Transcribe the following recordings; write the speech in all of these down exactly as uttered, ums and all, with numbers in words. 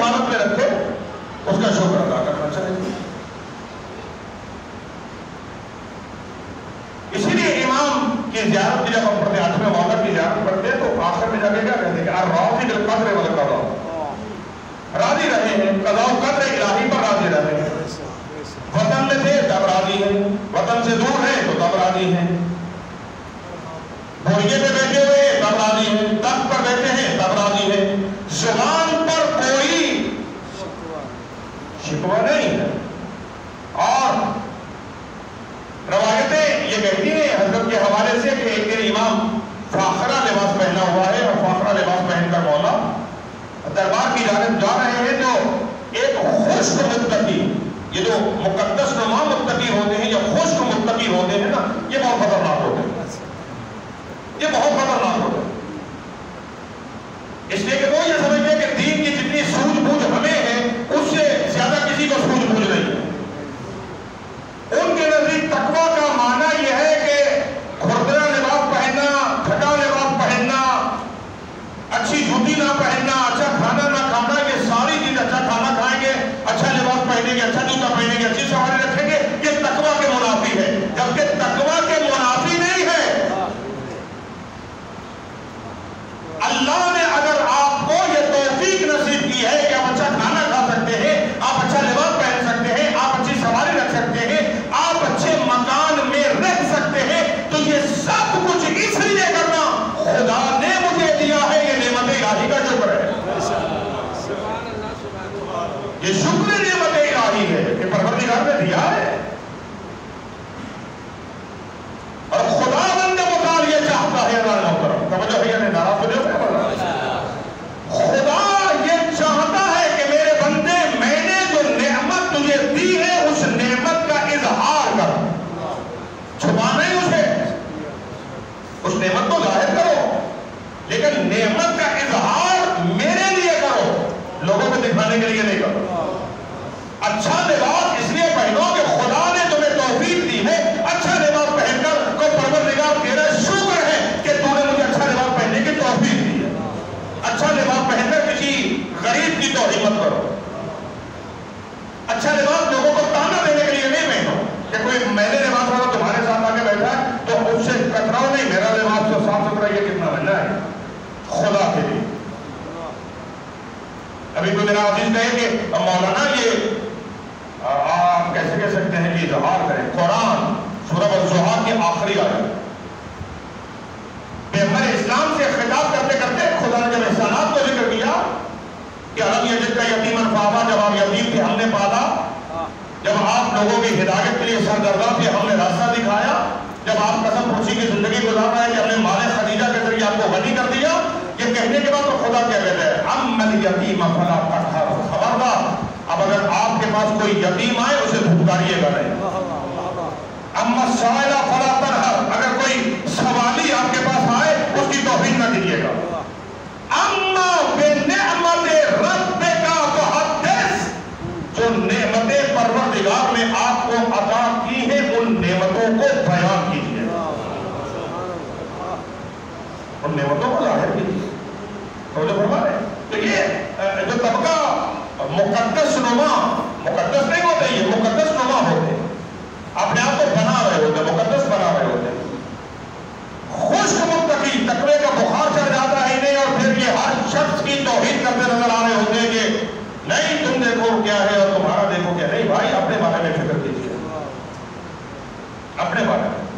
حالت میں رکھے اس کا شکر ادا کرنا چاہیے. اسی لیے امام کی زیارت کی جب ہم پڑھتے ہیں آٹھویں مولا کی زیارت پڑھتے ہیں تو آخر میں جا کے کیا کہتے ہیں کہ راضی بالقدر والقضاء، راضی رہے ہیں قضاء و قدر الہی پر راضی رہے ہیں. وطن میں تھے تب راضی ہیں، وطن سے دور ہیں تو تب راضی ہیں، بوریے پہ بیٹھے ہوئے تب راضی ہیں، تخت پر بیٹھے ہیں تب راضی ہیں. زبان پر کوئی شکوہ نہیں ہے. اور روایتیں یہ کہتی ہیں حضرت کے حوالے سے کہ ایک دن امام فاخرہ لباس پہنا ہوا ہے اور فاخرہ لباس پہن کر مولا دربار کی جانب جا رہے ہیں تو ایک خشک متقی، یہ جو مقدس نما متقی ہوتے ہیں یا خشک متقی ہوتے ہیں نا، یہ بہت خطرناک ہوتے ہیں، یہ بہت خطرناک ہوتے ہیں. اس لیے کہ وہ یہ سمجھتے ہیں کہ دین کی جتنی سوجھ بوجھ ہمیں ہے اس سے زیادہ کسی کو سوجھ بوجھ نہیں ہے. ان کے نزدیک تقویٰ کا معنی یہ ہے کہ کھردرا لباس پہننا، پھٹا لباس پہننا، اچھی جوتی نہ پہننا، اچھا کھانا نہ کھانا، یہ ساری چیز، اچھا کھانا کھائیں گے، اچھا لباس پہنیں گے، اچھا جوتا پہنیں گے، اچھی سواری رکھیں گے، یہ تقویٰ کے منافی ہے. جبکہ تقویٰ کے منافی نہیں ہے. اللہ نے اگر آپ کو یہ توفیق نصیب کی ہے کہ آپ اچھا کھانا کھا سکتے ہیں، آپ اچھا لباس پہن سکتے ہیں، آپ اچھی سواری رکھ سکتے ہیں، آپ اچھے مکان میں رہ سکتے ہیں، تو یہ سب کچھ اس لیے کرنا خدا نے مجھے دیا ہے. یہ نعمت الہی کا شکر ہے. یہ شکر نعمت الہی ہے کہ پروردگار نے دیا ہے. اور خدا بند مطال یہ چاہتا ہے اللہ محترم توجہ ہے یعنی ناراض ہو جاتا ہے. خدا یہ چاہتا ہے کہ میرے بندے میں نے جو نعمت تجھے دی ہے اس نعمت کا اظہار کر. چھپا نہیں اسے، اس نعمت کو ظاہر کرو، لیکن نعمت کا اظہار میرے لیے کرو، لوگوں کو دکھانے کے لیے نہیں کرو. اچھا لباس اس لیے پہنو کہ خدا نے تمہیں توفیق دی ہے. اچھا لباس پہن کر کوئی پروردگار کہہ رہا ہے شکر ہے کہ تو نے مجھے اچھا لباس پہننے کی توفیق دی ہے. اچھا لباس پہن کر کسی غریب کی توہین مت کرو. اچھا لباس لوگوں کو تانا دینے کے لیے نہیں پہنو کہ کوئی میلے لباس والا تمہارے ساتھ آ کے بیٹھا ہے تو اس سے کتراؤ نہیں، میرا لباس تو صاف ستھرا یہ کتنا مہنگا ہے خدا کے لیے. ابھی کوئی میرا عزیز کہے کہ مولانا یہ آپ کیسے کہہ سکتے ہیں کہ اظہار کریں. قرآن سورہ الضحیٰ کی آخری آیت پیغمبر اسلام سے خطاب کرتے کرتے خدا نے جب احسانات کو ذکر کیا کہ الم یجدک کا یتیما فآویٰ، جب آپ یتیم تھے ہم نے پالا، جب آپ لوگوں کی ہدایت کے لیے سرگرداں تھے ہم نے راستہ دکھایا، جب آپ قسم پرسی کی زندگی گزار رہے ہیں کہ ہم نے مال خدیجہ کے ذریعے آپ کو غنی کر دیا. یہ کہنے کے بعد تو خدا کیا کہتا ہے اما الیتیم فلا تقہر. خبردار اب اگر آپ کے پاس کوئی یتیم آئے اسے دھتکاریے گا نہیں. اما السائل فلا تنہر، اگر کوئی سوالی آپ کے پاس آئے اس کی توہین نہ کیجیے گا. اما بنعمت ربک فحدث، جو نعمتیں پروردگار نے آپ کو عطا کی ہیں ان نعمتوں کو بیان کیجیے، ان نعمتوں کو ظاہر کیجیے. توجہ فرما رہے ہیں. تو یہ جو طبقہ مقدس نما، مقدس نہیں ہوتے، یہ مقدس نما ہوتے ہیں، اپنے آپ کو بنا رہے ہوتے ہیں، مقدس بنا رہے ہوتے ہیں. خشک متقی تقوی کا بخار چڑھ جاتا ہے انہیں اور پھر یہ ہر شخص کی توہین کرتے نظر آ رہے ہوتے ہیں کہ نہیں تم دیکھو کیا ہے اور تمہارا دیکھو کیا. نہیں بھائی، اپنے بارے میں فکر کیجیے، اپنے بارے میں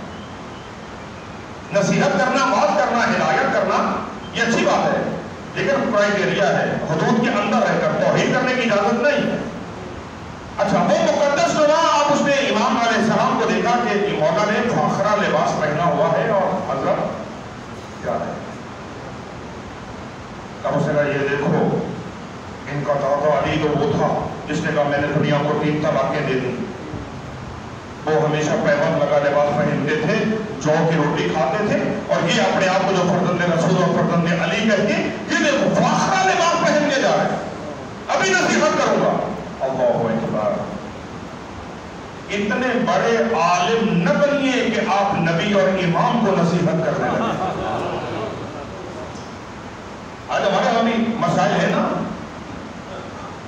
نصیحت کرنا، بات کرنا، ہدایت کرنا یہ اچھی بات ہے، لیکن کرائٹیریا ہے، حدود کے اندر رہ کر توہین کرنے کی اجازت نہیں ہے. اچھا وہ مقدس نما، اب اس نے امام علیہ السلام کو دیکھا کہ مولا نے فاخرہ لباس پہنا ہوا ہے اور حضرت کیا ہے. اب اس نے کہا یہ دیکھو ان کا دادا علی تو وہ تھا جس نے کہا میں نے دنیا کو تین طلاقیں دے دی. وہ ہمیشہ پیغام لگا لباس پہنتے تھے، جو کی روٹی کھاتے تھے، اور یہ اپنے آپ کو جو فرزند رسول اور فرزند علی کہتے ہیں، یہ دیکھو فاخرہ لباس پہن کے جا رہے ہیں. ابھی نصیحت کروں گا. اللہ اکبر. اتنے بڑے عالم نہ بنیے کہ آپ نبی اور امام کو نصیحت کرنے لگے. آج ہمارے ہمیں مسائل ہے نا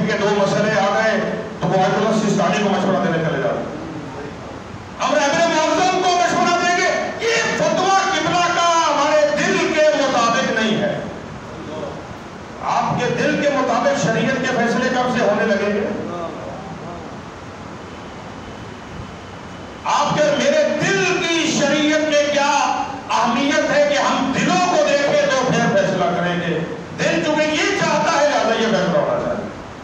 کے دو مسئلے آ گئے تو وہ آیت اللہ سیستانی کو مشورہ دینے چلے جاتے ہیں، ہم رہبر معظم کو مشورہ دیں گے. یہ فتویٰ قبلہ کا ہمارے دل کے مطابق نہیں ہے. آپ کے دل کے مطابق شریعت کے فیصلے کب سے ہونے لگیں گے؟ آپ کے میرے دل کی شریعت میں کیا اہمیت ہے کہ ہم دلوں کو دیکھیں تو پھر فیصلہ کریں گے. دل چونکہ یہ چاہتا ہے لہذا یہ فیصلہ ہونا چاہیے.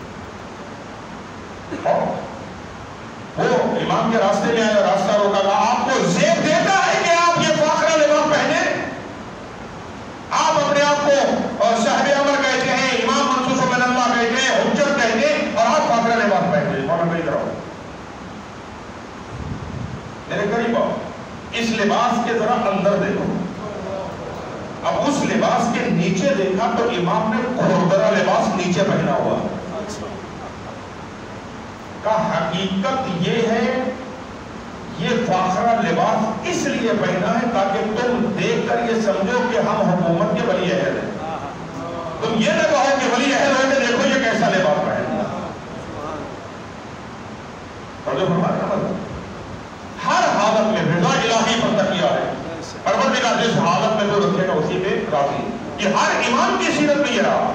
وہ امام کے راستے میں آیا، راستہ روکا گا، آپ کو زیب دیتا ہے کہ آپ یہ فاخرہ لباس پہنے؟ آپ اپنے آپ کو صاحب امر کہتے ہیں، امام منصوص من اللہ کہتے ہیں، حجت کہتے ہیں، اور آپ فاخرہ لباس پہنتے ہیں. مولانا کہیں رہو میرے قریب آؤ، اس لباس کے ذرا اندر دیکھو. اب اس لباس کے نیچے دیکھا تو امام نے کھردرا لباس نیچے پہنا ہوا. کا حقیقت یہ ہے یہ فاخرہ لباس اس لیے پہنا ہے تاکہ تم دیکھ کر یہ سمجھو کہ ہم حکومت کے ولی عہد ہیں. تم یہ نہ کہو کہ ولی عہد ہو کے دیکھو یہ کیسا لباس پہنا. توجہ فرمایا نا، ہر حالت میں رضا الہی پر تکیہ ہے. پروردگار جس حالت میں جو رکھے گا اسی پہ راضی. یہ ہر امام کی سیرت میں یہ رہا.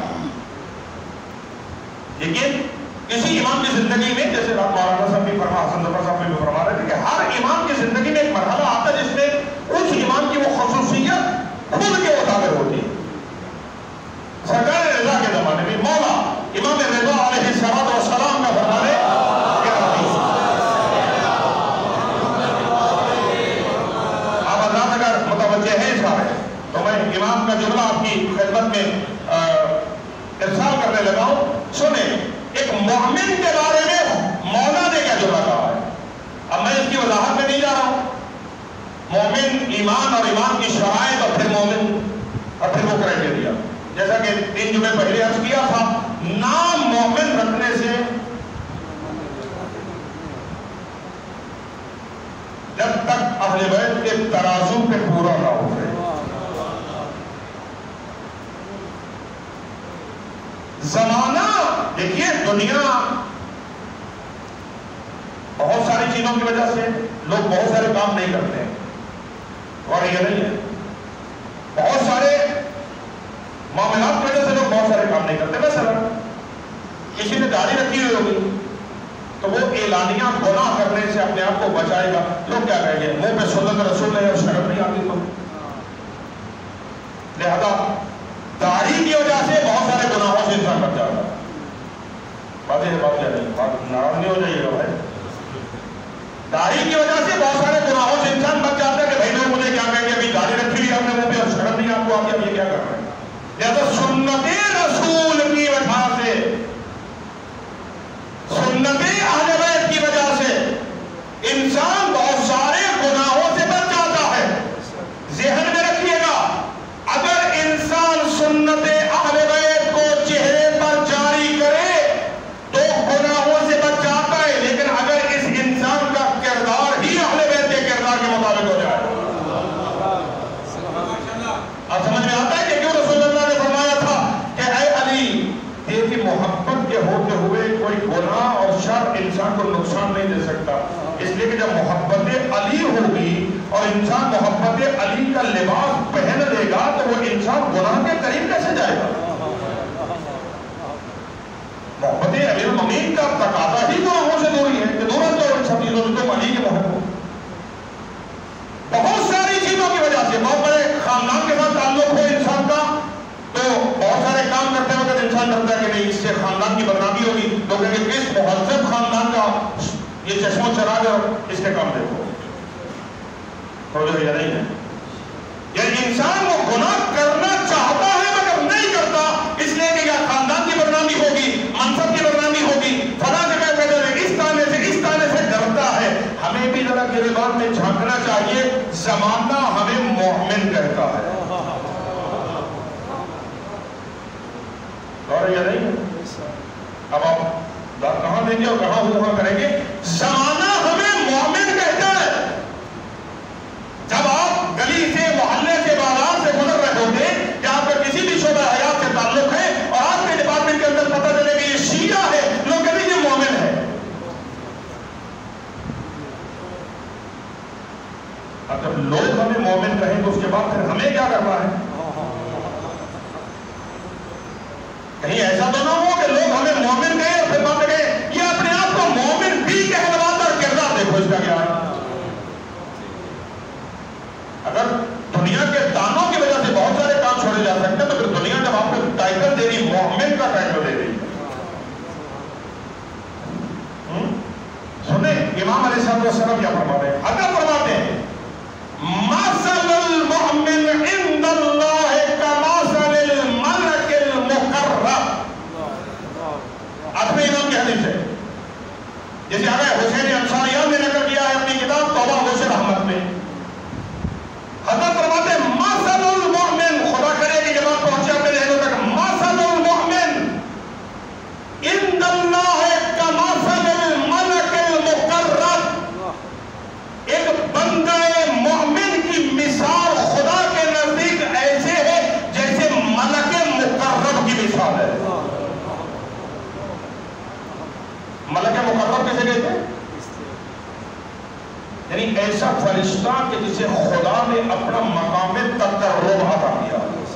لیکن کسی امام کی زندگی میں، جیسے مولانا صاحب بھی فرما، حسن ظفر صاحب بھی فرما رہے تھے کہ ہر امام کی زندگی میں ایک مرحلہ آتا ہے جس میں اس امام کی وہ خصوصیت خود کے مطابق ہوتی ہے. سرکار رضا کے زمانے میں مولا امام رضا علیہ الصلوۃ والسلام کا فرمان ہے، آپ حضرات اگر متوجہ ہیں سارے تو میں امام کا جملہ آپ کی خدمت میں ارسال کرنے لگا ہوں. سنیں ایک مومن کے بارے میں مولا نے کیا جملہ کہا ہے. اب میں اس کی وضاحت میں نہیں جا رہا ہوں. مومن، ایمان اور ایمان کی شرائط اور پھر مومن اور پھر وہ کرائٹیریا، جیسا کہ تین جمعے پہلے عرض کیا تھا. نام مومن رکھنے سے جب تک اہل بیت کے ترازو پہ پورا نہ ہو جائے. زمانہ دیکھیے، دنیا بہت ساری چیزوں کی وجہ سے لوگ بہت سارے کام نہیں کرتے ہیں، اور یہ نہیں ہے. بہت سارے معاملات کی وجہ سے لوگ بہت سارے کام نہیں کرتے. مثلا کسی نے داڑھی رکھی ہوئی ہوگی تو وہ اعلانیہ گناہ کرنے سے اپنے آپ کو بچائے گا. لوگ کیا کہیں گے، منہ پہ سنت رسول ہے اور شرم نہیں آتی. تو لہذا داڑھی کی وجہ سے بہت سارے گناہوں سے انسان بچ جاتا ہے. بات یہ بات کیا نہیں، بات ناراض نہیں ہو جائیے گا بھائی. داڑھی کی وجہ سے بہت سارے گناہوں سے انسان بچ جاتا ہے کہ بھائی لوگ مجھے کیا کہیں گے، ابھی داڑھی رکھی ہوئی آپ نے منہ پہ اور شرم نہیں آپ کو آتی، اب یہ کیا کر رہے ہیں. لہذا سنت رسول کی وجہ سے، سنت اہل بیت کی وجہ سے انسان بہت سارے گناہوں سے بچ جاتا ہے. ذہن میں رکھیے گا، اگر انسان سنت اہل بیت کو چہرے پر جاری کرے تو گناہوں سے بچ جاتا ہے. لیکن اگر اس انسان کا کردار ہی اہل بیت کے کردار کے مطابق ہو جائے، آپ سمجھ میں آتا ہے کہ کیوں رسول اللہ نے فرمایا تھا کہ اے علی، دیکھیں محبت کے ہوتے ہوئے کوئی گناہ اور شر انسان کو نقصان نہیں دے سکتا. اس لیے کہ جب محبت علی ہوگی اور انسان محبت علی کا لباس پہن لے گا تو وہ انسان گناہ کے قریب کیسے جائے گا. محبت امیر المومنین کا تقاضا ہی گناہوں سے دوری ہے کہ دور تو ان سب چیزوں سے تم علی کے محبت ہو. بہت ساری چیزوں کی وجہ سے، بہت بڑے خاندان کے ساتھ تعلق ہو انسان کا تو بہت سارے کام کرتے وقت انسان ڈرتا ہے کہ نہیں اس سے خاندان کی بدنامی ہوگی. تو کہیں گے کس مہذب خاندان کا یہ چشم و چراغ ہے، اس کے کام دیکھو. یہ نہیں ہے، یہ انسان وہ گناہ کرنا چاہتا ہے مگر نہیں کرتا، اس لیے کہ یا خاندان کی بدنامی ہوگی، منصب کی بدنامی ہوگی، فلاں جگہ پہ اس طرح سے اس طرح سے ڈرتا ہے. ہمیں بھی ذرا گریبان میں جھانکنا چاہیے. زمانہ ہمیں مومن کہتا ہے، اور یہ نہیں ہے. اب آپ کہاں دیں گے اور کہاں ہوا کریں گے. زمانہ ہمیں مومن کہتا ہے. جب آپ گلی سے، محلے سے، بازار سے گزر رہے ہوتے کہ آپ کا کسی بھی شعبہ حیات سے تعلق ہے اور آپ کے ڈپارٹمنٹ کے اندر پتہ چلے کہ یہ شیعہ ہے کہیں ایسا تو نہ ہو کہ لوگ ہمیں مومن کہیں اور پھر بات کہیں یہ اپنے آپ کو مومن بھی کہلواتا اور کردار دیکھو اس کا کیا ہے. اگر دنیا کے دانوں کی وجہ سے بہت سارے کام چھوڑے جا سکتے ہیں تو پھر دنیا جب آپ کو ٹائٹل دے رہی مومن کا ٹائٹل دے رہی. سنیں امام علیہ السلام کیا فرماتے ہیں؟ اگر فرماتے ہیں مثل المؤمن عند اللہ کمثل الملک المقرب. اپنے امام کی حدیث ہے جیسے آگے حسین انصاریہ نے نقل کیا ہے اپنی کتاب توبہ غوث رحمت میں. حضرت فرماتے ہیں مثل المؤمن، خدا کرے کہ جب آپ پہنچے اپنے ذہنوں تک، مثل المؤمن عند اللہ کمثل الملک المقرب. ایک بندہ مومن کی مثال خدا کے نزدیک ایسے ہے جیسے ملک مقرب کی مثال ہے. ملک مقرب کیسے کہتے ہیں؟ یعنی ایسا فرشتہ کہ جسے خدا نے اپنا مقام تقرب عطا کیا.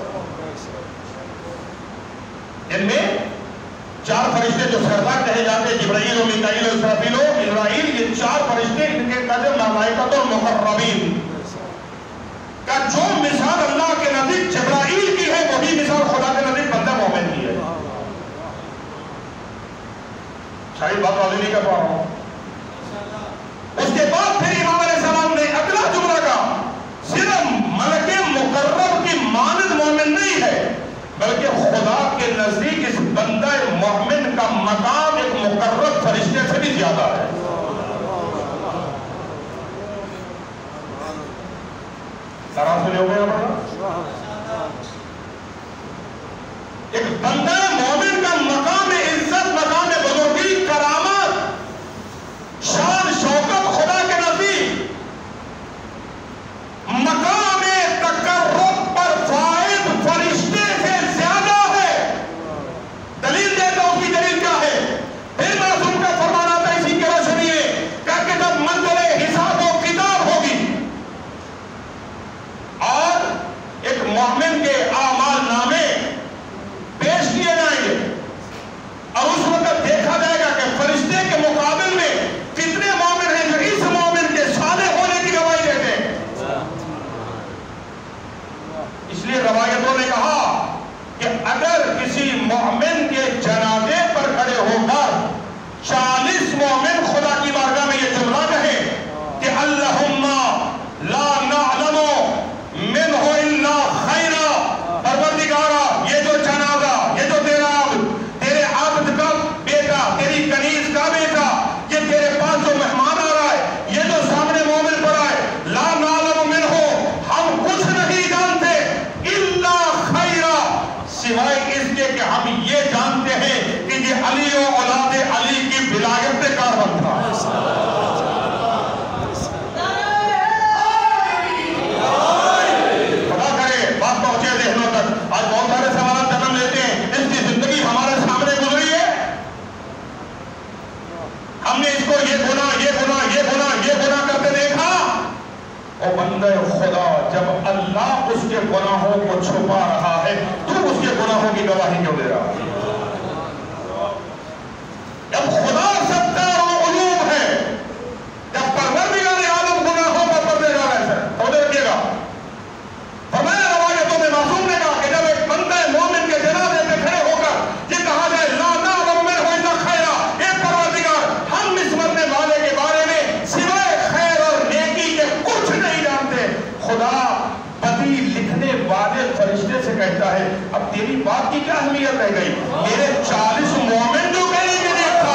ان میں چار فرشتے جو سردار کہے جاتے ہیں، جبرائیل و میکائیل و اسرافیل و اسرائیل، یہ چار فرشتے ان کے قدر ملائکۃ المقربین کا جو مثال اللہ کے نزدیک جبرائیل کی ہے وہی مثال خدا کے نزدیک بندہ مومن کی ہے. شاید بات واضح نہیں کر پا رہا ہوں. اس کے بعد پھر امام علیہ السلام نے اگلا جملہ کہا صرف ملک مقرب کی مانند مومن نہیں ہے بلکہ خدا کے نزدیک اس بندہ مومن کا مقام ایک مقرب فرشتے سے بھی زیادہ ہے. سارا سنے ہو گیا بڑا ایک بندہ مومن کا مقام عزت، مقام بزرگی، کرامت، شان، شوکت خدا کے نزدیک مقام تقرب پر فائد فرشتے سے زیادہ ہے. دلیل دیتا ہوں اس کی دلیل کیا ہے؟ پھر معصوم کا فرمان آتا ہے اسی کے روشنی ہے کہ جب منزل حساب و کتاب ہوگی اور ایک مومن کے اعمال نامے پیش کیے جائیں گے اور اس وقت دیکھا جائے گا کہ فرشتے کے مقابل میں کتنے مومن ہیں جو اس مومن کے صالح ہونے کی گواہی دیتے ہیں. اس لیے روایتوں نے کہا کہ اگر کسی مومن کے جنازے پر کھڑے ہو کر چالیس مومن خدا کی بارگاہ میں یہ جملہ کہیں کہ اللہم لا نعلم منہ الا خیرا، پروردگارا یہ جو جنازہ، یہ جو تیرا عبد، تیرے عبد کا بیٹا، تیری کنیز کا بیٹا، یہ تیرے پاس جو مہمان آ رہا ہے، یہ جو سامنے مومن پڑا ہے، لا نعلم منہ، ہم کچھ نہیں جانتے الا خیرا، سوائے اس کے کہ ہم یہ جانتے ہیں کہ یہ علی و اولاد علی کی ولایت کاربن تھا. خدا کرے بات پہنچے ذہنوں تک. آج بہت سارے سوالات جنم لیتے ہیں، اس کی زندگی ہمارے سامنے گزری ہے، ہم نے اس کو یہ گناہ یہ گناہ یہ گناہ یہ گناہ کرتے دیکھا. او بندہ خدا، جب اللہ اس کے گناہوں کو چھپا رہا ہے تو اس کے گناہوں کی گواہی کیوں دے رہا ہے؟ جب خدا ستار و علوم ہے، جب پروردگار عالم گناہوں پر پردے ڈالا ہے، تو دیکھیے گا فرمایا روایتوں میں معصوم نے کہا کہ جب ایک بندہ مومن کے جنازے پہ کھڑے ہو کر یہ کہا جائے لا نعلم منہ الا خیرا، اے پروردگار ہم اس مرنے والے کے بارے میں سوائے خیر اور نیکی کے کچھ نہیں جانتے. خدا بدی لکھنے والے فرشتے سے کہتا ہے اب تیری بات کی کیا اہمیت رہ گئی؟ میرے چالیس مومن جو کہیں گے دیکھا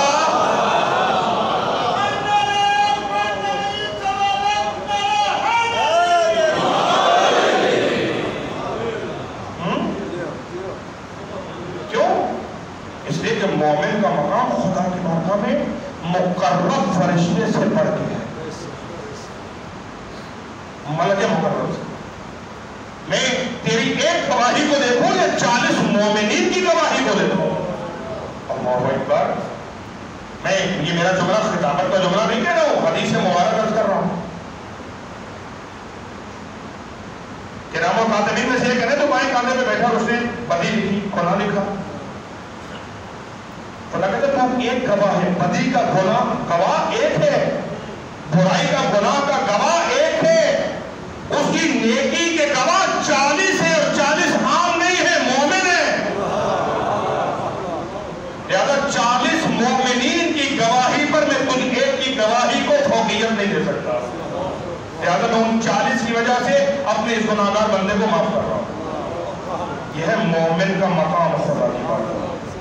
کیوں؟ اس لیے کہ مومن کا مقام خدا کی بارگاہ میں مقرب فرشتے سے بڑھ کے ہے، ملک مقرب سے. میں تیری ایک گواہی کو دیکھوں یا چالیس مومنین کی گواہی کو دیکھوں؟ اللہ اکبر. میں یہ میرا جملہ خطابت کا جملہ نہیں کہہ رہا ہوں، حدیث مبارک عرض کر رہا ہوں. کرام و کاتبین میں سے ایک ہے تو بائیں کاندھے پہ بیٹھا اور اس نے بدی لکھی، گناہ لکھا. پر ایک گواہ ہے، بدی کا گناہ گواہ ایک ہے، برائی کا گناہ کا گواہ ایک ہے، اس کی نیکی کے گواہ چالیس ہے، اور چالیس عام نہیں ہے، مومن ہے۔ لہذا چالیس مومنین کی گواہی پر میں تجھ ایک کی گواہی کو فوقیت نہیں دے سکتا، لہذا میں ان چالیس کی وجہ سے اپنے اس گناہگار بندے کو معاف کر رہا ہوں۔ یہ ہے مومن کا مقام خدا کی بات،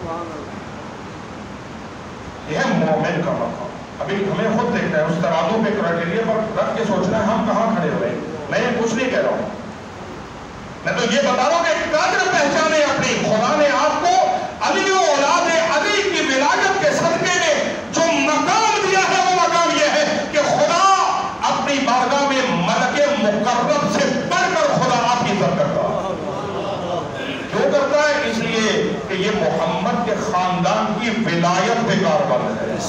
یہ ہے مومن کا مقام۔ ابھی ہمیں خود دیکھنا ہے، اس ترازو پہ کرائٹیریا پر رکھ کے سوچنا ہے ہم کہاں کھڑے ہوئے۔ میں یہ کچھ نہیں کہہ رہا ہوں، میں تو یہ بتا رہا ہوں کہ قدر پہچانے اپنی۔ خدا نے آپ کو علی و اولاد علی کی ولادت کے صدقے میں جو مقام دیا ہے، وہ مقام یہ ہے کہ خدا اپنی بارگاہ میں ملک مقرب سے بڑھ کر خدا آپ کی عزت کرتا ہے۔ کیوں کرتا ہے؟ اس لیے کہ یہ محمد کے خاندان کی ولایت پہ کاربند ہے۔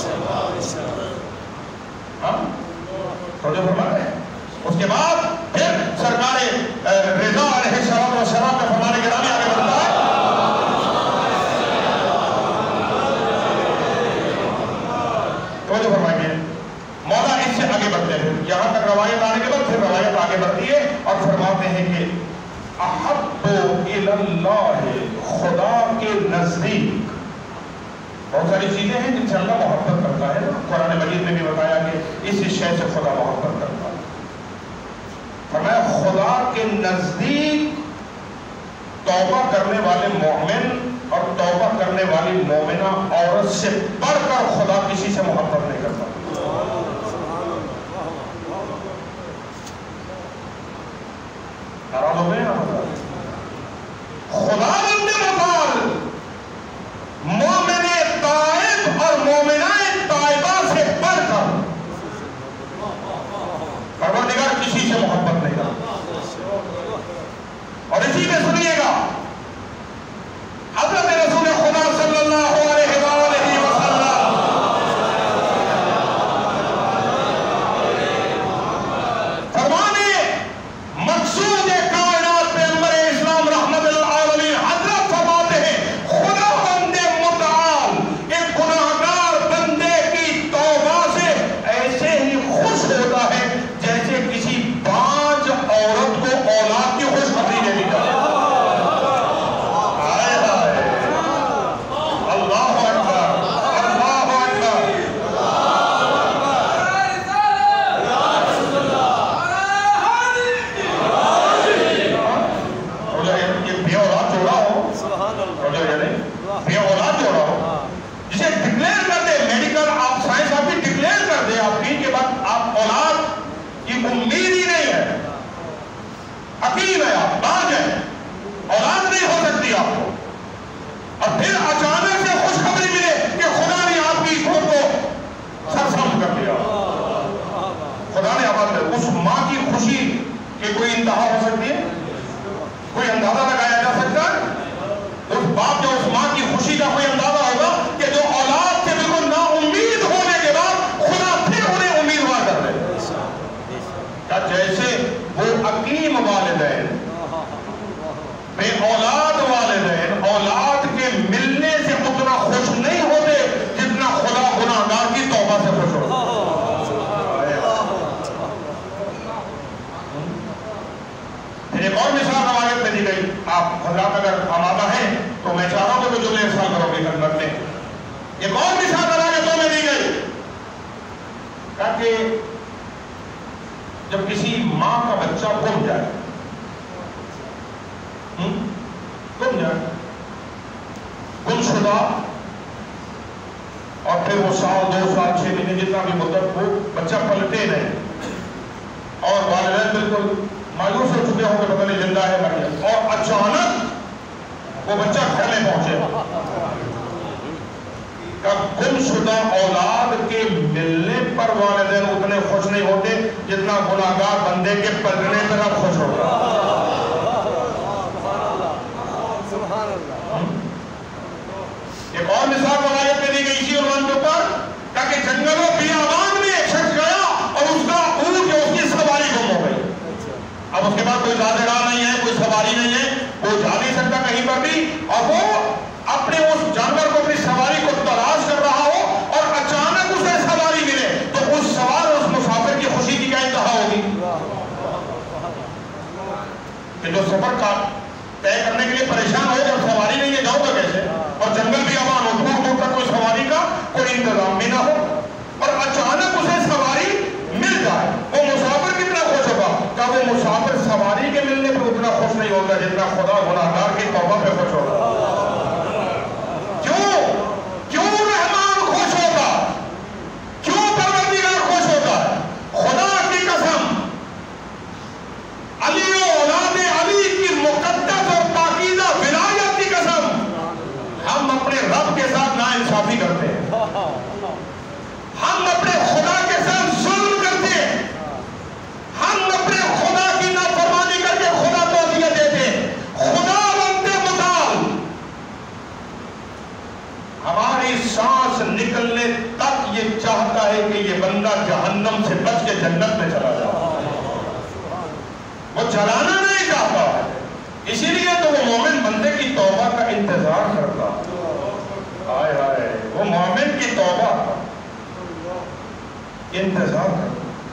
ہاں توجہ فرما رہے ہیں؟ اس کے بعد پھر سرکار رضا علیہ السلام و سلام کا فرمان گرامی آگے بڑھتا ہے۔ توجہ فرمائیے، مولا اس سے آگے بڑھتے ہیں، یہاں تک روایت آنے کے بعد پھر روایت آگے بڑھتی ہے اور فرماتے ہیں کہ احب اللہ، خدا کے نزدیک بہت ساری چیزیں ہیں جن سے اللہ محبت کرتا ہے۔ قرآن مجید میں بھی بتایا کہ اس شے سے خدا محبت کرتا ہے۔ فرمایا خدا کے نزدیک توبہ کرنے والے مومن اور توبہ کرنے والی مومنہ عورت سے بڑھ کر خدا کسی سے محبت نہیں کرتا۔ ناراض ہو گئے نا؟ خدا بندے مطال مومن طائب اور مومنہ طائبہ سے بڑھ کر پروردگار کسی سے محبت نہیں کرتا۔ اور اسی میں سنیے گا حضرت رسول خدا صلی اللہ علیہ وآلہ وسلم فرمانے مقصود کائنات پیغمبر اسلام رحمت للعالمین حضرت فرماتے ہیں خدا بندے متعال ایک گناہگار بندے کی توبہ سے ایسے ہی خوش ہوتا ہے جیسے کسی باج عورت کو اولاد کی خوشخبری دے دی جائے۔ حکیم ہے، آپ باج ہیں، اولاد نہیں ہو سکتی آپ کو، اور پھر اچانک سے خوشخبری ملے کہ خدا نے آپ کی گھوڑ کو سرسبز کر دیا۔ خدا نے آباد کر اس ماں کی خوشی کہ کوئی انتہا ہو سکتی ہے، کوئی اندازہ لگایا جا سکتا ہے؟ اس باپ جو اس ماں کی خوشی کا کوئی اندازہ ہوگا کہ جو اولاد سے بالکل نا امید ہونے کے بعد خدا پھر انہیں امیدوار کر دے۔ جیسے وہ حکیم والدین بے اولاد والدین اولاد کے ملنے سے اتنا خوش نہیں ہوتے جتنا خدا گناہگار کی توبہ سے خوش ہوتا۔ پھر ایک اور مثال روایت میں دی گئی، آپ حضرات اگر آمادہ ہیں تو میں چاہ رہا ہوں کہ وہ جملے ارسال کرو گے خدمت میں۔ ایک اور مثال روایتوں میں دی گئی تاکہ جب کسی ماں کا بچہ گم جائے گم جائے گم شدہ اور پھر وہ سال دو سال چھ مہینے جتنا بھی مدت ہو بچہ پلٹے نہیں اور والدین بالکل مایوس ہو چکے ہوں کہ پتہ نہیں زندہ ہے مر گیا، اور اچانک وہ بچہ گھر میں پہنچے۔ گم شدہ اولاد کے ملنے پر والدین اتنے خوش نہیں ہوتے جتنا گناہگار بندے کے پلٹنے پر اب خوش ہوتا۔ ایک اور مثال روایت میں دی گئی اسی عنوان کے اوپر تاکہ جنگلوں بیابان میں ایک شخص گیا اور اس کا اونٹ یا اس کی سواری گم ہو گئی۔ اب اس کے بعد کوئی زیادہ راہ نہیں ہے، کوئی سواری نہیں ہے، وہ جا نہیں سکتا کہیں پر بھی، اور وہ اپنے اس جانور کو اپنی سواری کو تلاش کر رہا ہو معافی کرتے ہیں، ہم اپنے خدا کے ساتھ ظلم کرتے ہیں، ہم اپنے خدا کی نافرمانی کر کے خدا کو اذیت دیتے ہیں۔ خدا بندے متعال ہماری سانس نکلنے تک یہ چاہتا ہے کہ یہ بندہ جہنم سے بچ کے جنت میں چلا جائے، وہ جلانا نہیں چاہتا ہے، اسی لیے تو وہ مومن بندے کی توبہ کا انتظار کرتا، ہائے ہائے وہ مومن کی توبہ کا انتظار کرتا۔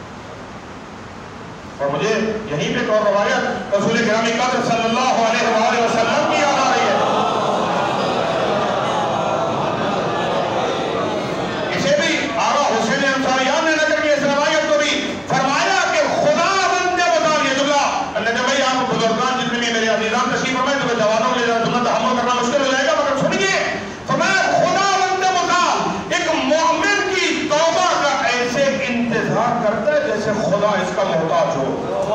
اور مجھے یہیں پہ ایک اور روایت رسول گرامی قدر صلی اللہ علیہ وآلہ وسلم کی یاد آ رہی ہے، اسے بھی آغا حسین انصاریان نے نقل کیا اس روایت کو بھی، فرمایا کہ خدا بندے بتا یہ جملہ اللہ نے بھائی آپ بزرگان جتنے بھی میرے عزیزان تشریف فرمائے تو جوانوں کے لیے جملہ تحمل کرنا مشکل ہو جائے گا، مگر سنیے فرمایا خدا بندے بتا ایک مومن کی توبہ کا ایسے انتظار کرتا ہے جیسے خدا اس کا محتاج ہو،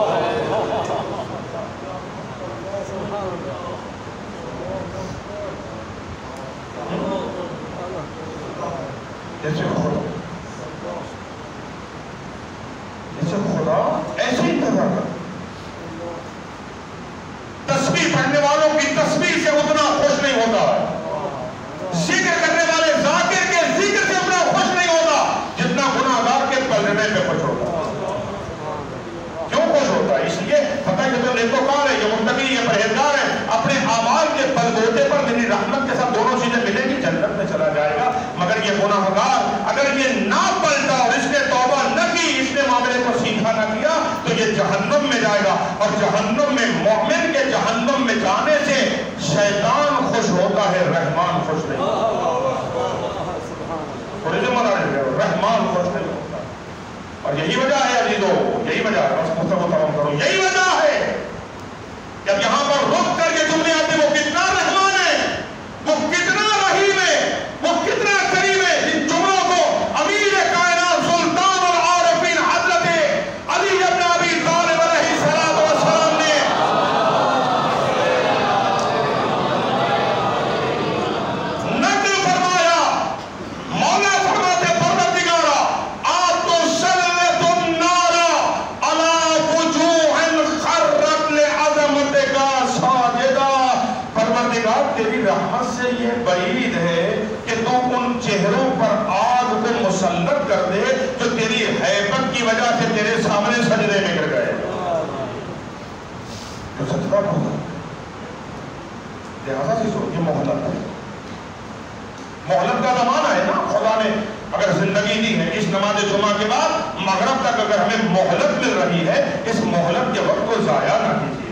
جیسے خدا جیسے خدا ایسے انتظار کرتا۔ تسبیح پڑھنے والوں کی تسبیح سے اتنا خوش نہیں ہوتا ہے، ذکر کرنے والے ذاکر کے ذکر سے اتنا خوش نہیں ہوتا جتنا گناہگار کے پلڑنے پہ خوش ہوتا ہے۔ کیوں خوش ہوتا ہے؟ اس لیے پتہ ہے کہ تو نیکوکار ہے، یہ متقی ہے، پرہیزگار ہے، اپنے اعمال کے بلبوتے پر میری رحمت کے ساتھ دونوں چیزیں ملیں گی، جنت میں چلا جائے گا۔ مگر یہ گناہگار اگر یہ نہ پلٹا اور اس نے توبہ نہ کی، اس نے معاملے کو سیکھا نہ کیا تو یہ جہنم میں جائے گا، اور جہنم میں مومن کے جہنم میں جانے سے شیطان خوش ہوتا ہے، رحمان خوش نہیں ہوتا، رحمان خوش نہیں ہوتا۔ اور یہی وجہ ہے عزیزو، یہی وجہ ہے، بس مطلب تمام کرو، یہی وجہ ہے جب یہاں پر رک کر یہ جملے آتے وہ کتنا رحمان ہے، وہ کتنا رحیم ہے، وہ کتنا کریم ہے، ان جملوں کو امیر کائنات سلطان العارفین حضرت علی بن ابی طالب علیہ السلام نے نقل فرمایا، مولا فرماتے پروردگارا آپ تو سلت النار علی وجوہ خرت لعظمتک ساجدہ، پروردگار تیری رحمت سے یہ بعید ہے کہ تو ان چہروں پر آگ کو مسلط کر دے جو تیری ہیبت کی وجہ سے تیرے سامنے سجدے میں گر گئے، تو سجدہ ہوگا۔ لہذا سے سو یہ مہلت ہے، مہلت کا زمانہ ہے نا، خدا نے اگر زندگی دی ہے اس نماز جمعہ کے بعد مغرب تک اگر ہمیں مہلت مل رہی ہے، اس مہلت کے وقت کو ضائع نہ کیجیے،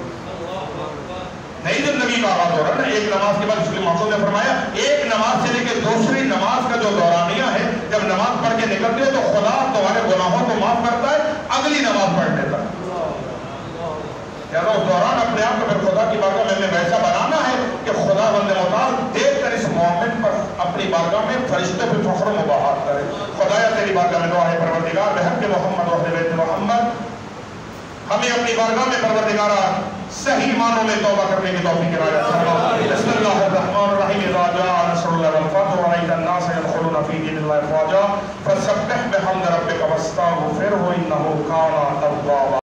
نئی زندگی کا آغاز ہو رہا ہے نا، ایک نماز کے بعد اس لیے محمود نے فرمایا ایک نماز سے لے کے دوسری نماز کا جو دورانیہ ہے، جب نماز پڑھ کے نکلتے ہو تو خدا تمہارے گناہوں کو معاف کرتا ہے اگلی نماز پڑھنے تک، یعنی اس دوران اپنے آپ کو پھر خدا کی بارگاہ میں ہمیں ویسا بنانا ہے کہ خدا بندے مطال دیکھ کر اس مومن پر اپنی بارگاہ میں فرشتے پہ فخر و مباحات کرے۔ خدایا تیری بارگاہ میں دعا ہے پروردگار بحق محمد و اہل بیت محمد ہمیں اپنی بارگاہ میں پروردگارہ صحیح معنوں میں توبہ کرنے کی توفیق عنایت فرما۔ بسم اللہ الرحمن الرحیم، اذا جاء نصر اللہ والفتح ورأیت الناس يدخلون فی دین اللہ افواجا فسبح بحمد ربک واستغفرہ انہ کان توابا۔